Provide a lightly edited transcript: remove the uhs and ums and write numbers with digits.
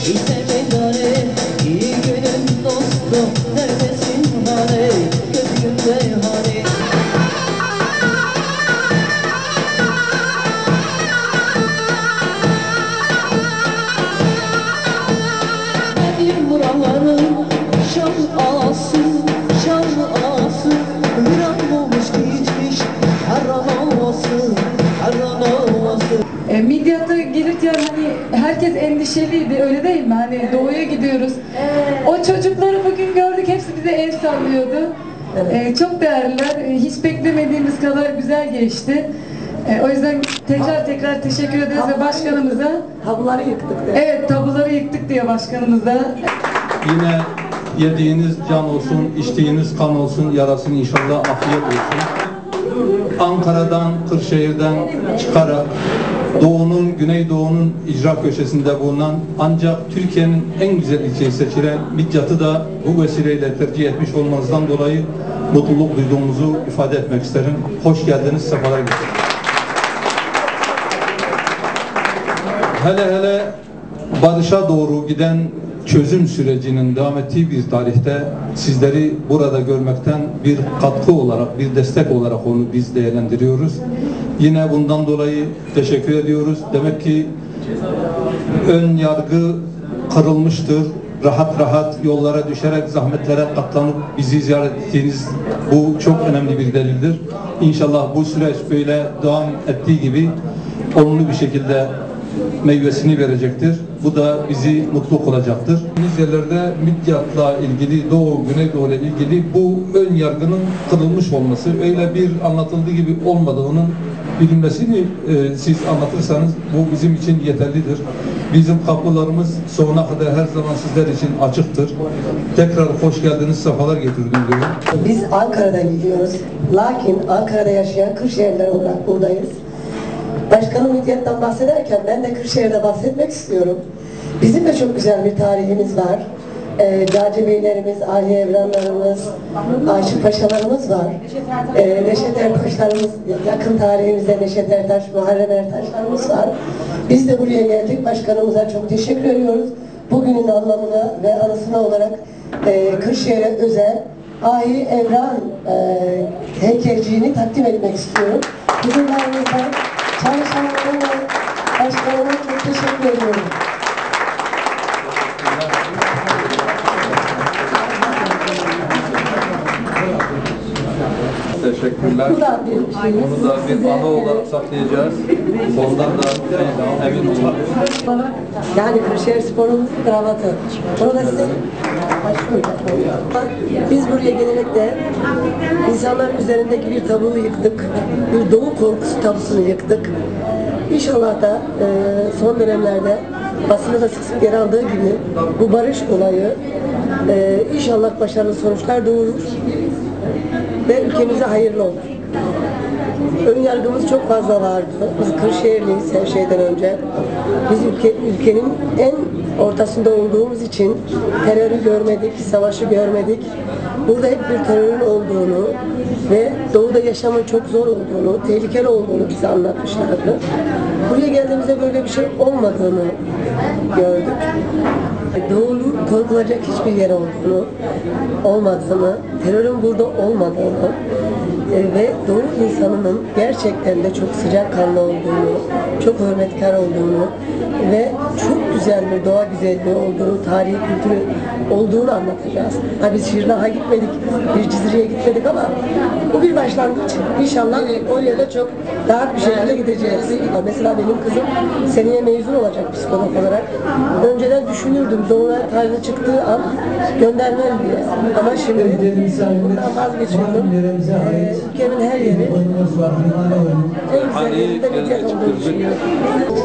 İşte meydane, iyi günün dostu, neredesin hani, gözümde hani. Benim buraların şan ağası, şan ağası, viran olmuş geçmiş, Harran Ovası, Harran Ovası. Midyat'a gelirken hani herkes endişeliydi, öyle değil mi? Hani doğuya gidiyoruz. O çocukları bugün gördük, hepsi bize el sallıyordu. Çok değerliler, hiç beklemediğimiz kadar güzel geçti. O yüzden tekrar teşekkür ederiz ve başkanımıza. Tabuları yıktık de. Evet, tabuları yıktık diye başkanımıza. Yine yediğiniz can olsun, içtiğiniz kan olsun, yarasın inşallah afiyet olsun. Ankara'dan, Kırşehir'den çıkarak Doğu'nun, Güneydoğu'nun icra köşesinde bulunan ancak Türkiye'nin en güzel ilçeyi seçilen Midyat'ı da bu vesileyle tercih etmiş olmanızdan dolayı mutluluk duyduğumuzu ifade etmek isterim. Hoş geldiniz, sefalar getirdiniz. Hele barışa doğru giden çözüm sürecinin devam ettiği bir tarihte sizleri burada görmekten bir katkı olarak, bir destek olarak onu biz değerlendiriyoruz. Yine bundan dolayı teşekkür ediyoruz. Demek ki ön yargı kırılmıştır. Rahat yollara düşerek, zahmetlere katlanıp bizi ziyaret ettiğiniz bu çok önemli bir delildir. İnşallah bu süreç böyle devam ettiği gibi olumlu bir şekilde meyvesini verecektir. Bu da bizi mutlu kılacaktır. Biz yerlerde Midyat'la ilgili, Doğu, Güneydoğu ile ilgili bu ön yargının kırılmış olması, öyle bir anlatıldığı gibi olmadığının bilinmesini siz anlatırsanız bu bizim için yeterlidir. Bizim kapılarımız sonuna kadar her zaman sizler için açıktır. Tekrar hoş geldiniz, sefalar getirdiniz diyorum. Biz Ankara'dan gidiyoruz. Lakin Ankara'da yaşayan Kırşehirliler olarak buradayız. Başkanım Midyat'tan bahsederken ben de Kırşehir'de bahsetmek istiyorum. Bizim de çok güzel bir tarihimiz var. Gazi Beylerimiz, Ali Evranlarımız, Aşık Paşalarımız var. Neşet Ertaşlarımız, yakın tarihimizde Neşet Ertaş, Muharrem Ertaşlarımız var. Biz de buraya geldik. Başkanımıza çok teşekkür ediyoruz. Bugünün anlamına ve anısına olarak Kırşehir'e özel Ahi Evran heykelciğini takdim etmek istiyorum. Huzurlarınızda çalışanlarına ve başkanıma çok teşekkür ediyorum. Teşekkürler. Bu da bir Bunu da bir anı olarak saklayacağız. Ondan da emin olun. Yani Kırşehir Spor'un kravatı. Bunu da size biz buraya gelerek de insanların üzerindeki bir tabuyu yıktık. Bir doğu korkusu tabusunu yıktık. İnşallah da son dönemlerde basında da sık sık yer aldığı gibi bu barış olayı inşallah başarılı sonuçlar doğurur ve ülkemize hayırlı olur. Ön yargımız çok fazla vardı. Biz Kırşehirliyiz her şeyden önce. Biz ülkenin en ortasında olduğumuz için terörü görmedik, savaşı görmedik. Burada hep bir terörün olduğunu ve doğuda yaşamın çok zor olduğunu, tehlikeli olduğunu bize anlatmışlardı. Buraya geldiğimizde böyle bir şey olmadığını gördük. Doğunun korkulacak hiçbir yer olduğunu, olmadığını, terörün burada olmadığını ve Doğu insanının gerçekten de çok sıcakkanlı olduğunu, çok hürmetkar olduğunu ve çok güzel bir doğa güzelliği olduğunu, tarihi kültürü olduğunu anlatacağız. Biz Şırnak'a gitmedik, bir Cizre'ye gitmedik ama bu bir başlangıç. İnşallah oraya da çok rahat bir şekilde gideceğiz. Mesela benim kızım seneye mezun olacak psikolog olarak. Önceden düşünürdüm Doğu'na tarihine çıktığı an göndermem diye. Ama şimdi bundan vazgeçiyorum. Ülkemin her yeri en güzel yerinde Midyat olduğunu düşünüyorum.